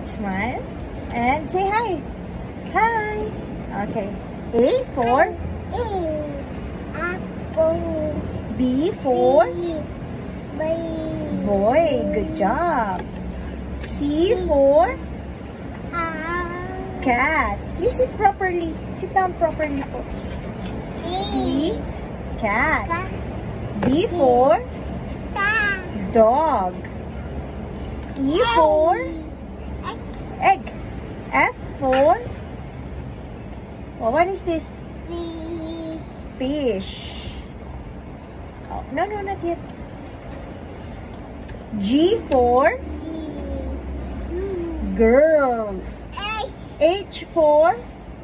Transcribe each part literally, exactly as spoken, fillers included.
Smile. And say hi. Hi. Okay. A for Apple. B for Bee. boy. Good job. C for cat. You sit properly. Sit down properly po. C, cat. D for dog. E for egg. F for oh, what is this? Fish. Oh, no, no, not yet. G for girl. H for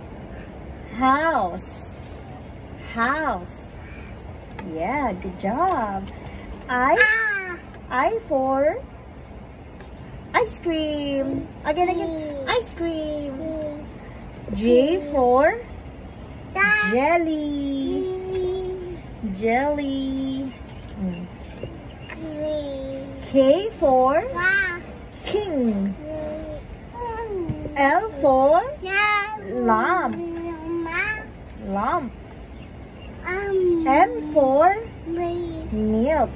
house. House. Yeah, good job. I I for ice cream. Again, again. Ice cream. J for jelly. Jelly. Mm. K for king. L for lamp. Lamp. M for milk.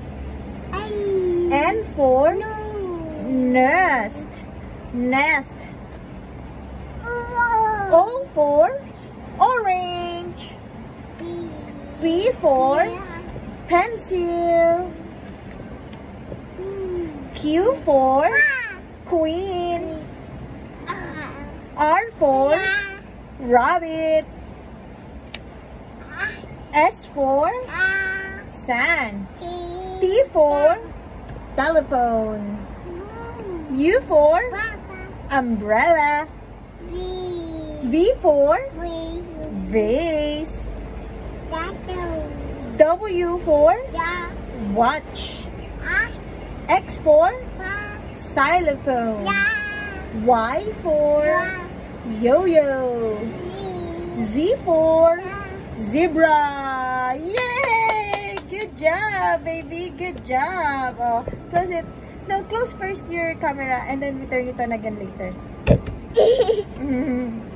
N for nest. Nest. O for orange. P for pencil. Q for queen. R for rabbit. S for sun. T for telephone. U for umbrella. V for vase. W for watch. X for xylophone. Y for yo-yo. Z for zebra. Yay! Good job, baby. Good job. Oh, close it. No, close first your camera and then we turn it on again later. Mm-hmm.